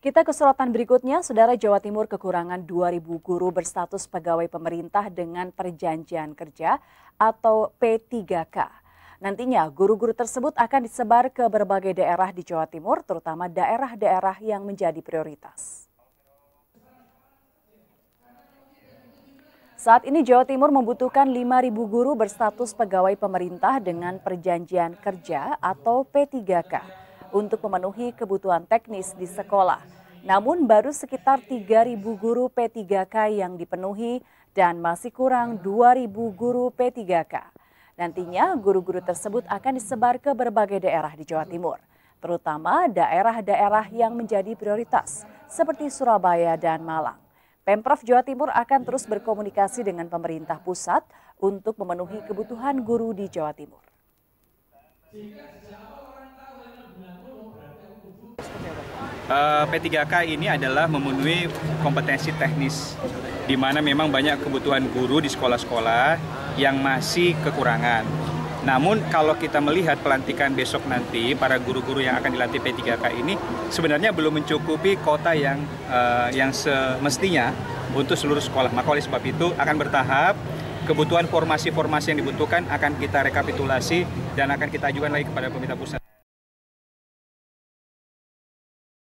Kita ke sorotan berikutnya, Saudara. Jawa Timur kekurangan 2.000 guru berstatus pegawai pemerintah dengan perjanjian kerja atau P3K. Nantinya guru-guru tersebut akan disebar ke berbagai daerah di Jawa Timur, terutama daerah-daerah yang menjadi prioritas. Saat ini Jawa Timur membutuhkan 5.000 guru berstatus pegawai pemerintah dengan perjanjian kerja atau P3K untuk memenuhi kebutuhan teknis di sekolah. Namun baru sekitar 3.000 guru P3K yang dipenuhi dan masih kurang 2.000 guru P3K. Nantinya guru-guru tersebut akan disebar ke berbagai daerah di Jawa Timur, terutama daerah-daerah yang menjadi prioritas seperti Surabaya dan Malang. Pemprov Jawa Timur akan terus berkomunikasi dengan pemerintah pusat untuk memenuhi kebutuhan guru di Jawa Timur. P3K ini adalah memenuhi kompetensi teknis, di mana memang banyak kebutuhan guru di sekolah-sekolah yang masih kekurangan. Namun kalau kita melihat pelantikan besok nanti, para guru-guru yang akan dilantik P3K ini sebenarnya belum mencukupi kota yang semestinya untuk seluruh sekolah. Maka oleh sebab itu akan bertahap, kebutuhan formasi-formasi yang dibutuhkan akan kita rekapitulasi dan akan kita ajukan lagi kepada pemerintah pusat.